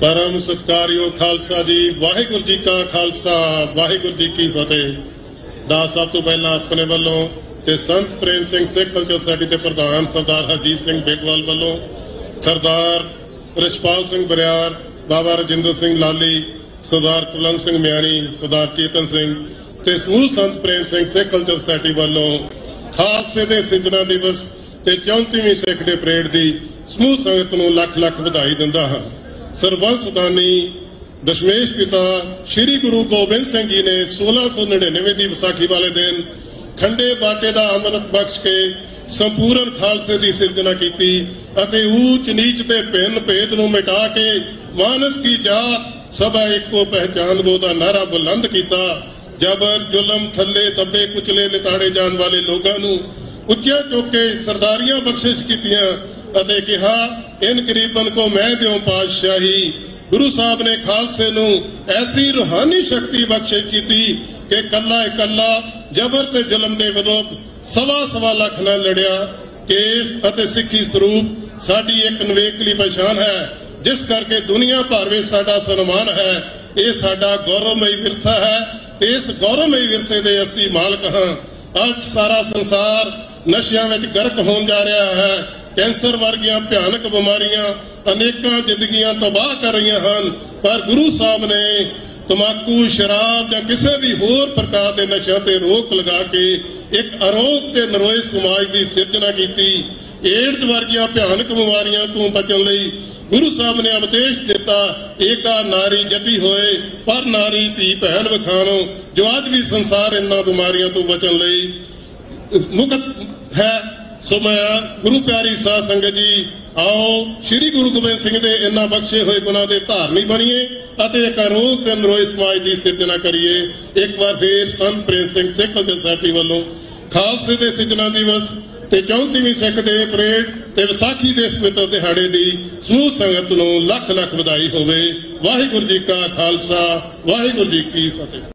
परम सत्कारयोग खालसा जी। वाहिगुरू जी का खालसा वाहिगुरू जी की फतेह। दास सब तो पहला अपने वालों ते संत प्रेम सिंह सिख कल्चर सोसाइटी के प्रधान सरदार हरजीत सिंह बेगवाल वालों, सरदार रिशपाल सिंह बरियार, बाबा राजिंदर सिंह लाली, सरदार कुलवंत सिंह म्याणी, सरदार चेतन सिंह ते समूह संत प्रेम सिंह सिख कल्चर सोसाइटी वालों खालसे दे सिरजना दिवस ते 34वीं सिख डे परेड की समूह संगत नूं लख लख बधाई दिंदा हां। सरबंस दानी दशमेश पिता श्री गुरु गोबिंद सिंह जी ने 1699 की विसाखी वाले दिन खंडे बाटे का अमृत बख्श के संपूर्ण खालसे की सिरजना की ऊच नीच के भिन्न भेद नूं मिटा के मानस की जात सदा एको पहचान दो का नारा बुलंद किया। जबर जुलम थले दबे कुचले लिताड़े जाने वाले लोगों नूं उच्चा चुक के सरदारियां बख्शिश कीतियां अते कहा इन गरीबन को मैं द्यों पातशाही। गुरु साहब ने खालसे नूं ऐसी रूहानी शक्ति बख्शिश की कि कला कला जबर ते जुलम के विरोध सवा लाख नाल लड़िया। केस अते सिक्खी स्वरूप साडी एक नवेकली पहचान है जिस करके दुनिया भर में साडा सन्मान है। ये साडा गौरवमयी विरसा है। इस गौरवमयी विरसे के असी मालक हाँ। अज सारा संसार नशियां विच गर्क होण जा रहा है। कैंसर वर्गियां भयानक बीमारियां अनेकां जिंदगियां तबाह कर रही हैं, पर गुरु साहब ने तंबाकू शराब या किसी भी होर प्रकार के नशा ते रोक लगा के एक अरोग ते नरोए समाज की सिरजना की। एड्स वर्गियां भयानक बीमारियां तो बचन लई गुरु साहब ने उपदेश दिता एका नारी जती होए पर नारी धी भैन विखाणो। जो अज भी संसार इन्हां बीमारियां तो बचन लई मुक्त है। सो मैं गुरु प्यारी साध संगत जी आओ श्री गुरु गोबिंद सिंह के इन्हां बख्शे हुए गुणां दे धारनी बनीए अते एक अरोग ते नरोए समाज की सिरजना करिए। एक बार फिर संत प्रेम सिंह सिख कल्चर सोसाइटी वालों खालसे दे सिरजना दिवस ते 34वीं सिख डे परेड ते विसाखी दे पवित्र दिहाड़े दी समूह संगत नूं लख लख बधाई होवे। वाहिगुरू जी का खालसा वाहिगुरू जी की फतेह।